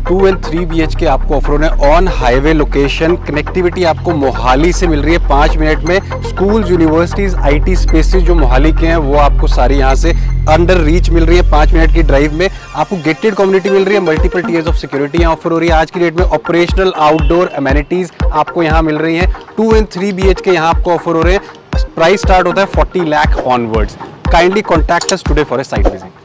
2 and 3 BHK आपको offer होने on highway location. Connectivity आपको मोहाली से मिल रही है 5 मिनट में। स्कूल्स, यूनिवर्सिटीज़, IT स्पेसेस जो मोहाली के हैं वो आपको सारी यहाँ से अंडर रीच मिल रही है 5 मिनट की ड्राइव में। आपको गेटेड कम्युनिटी मिल रही है, मल्टीपल टीयर्स ऑफ सिक्योरिटी यहाँ ऑफर हो रही है। आज की डेट में ऑपरेशनल आउटडोर अमेनिटीज़ आपको यहाँ मिल रही हैं। 2 एंड 3 BHK यहाँ आपको ऑफर हो रहे हैं। प्राइस स्टार्ट होता है 40 lakh onwards. Kindly contact us today for a site visit.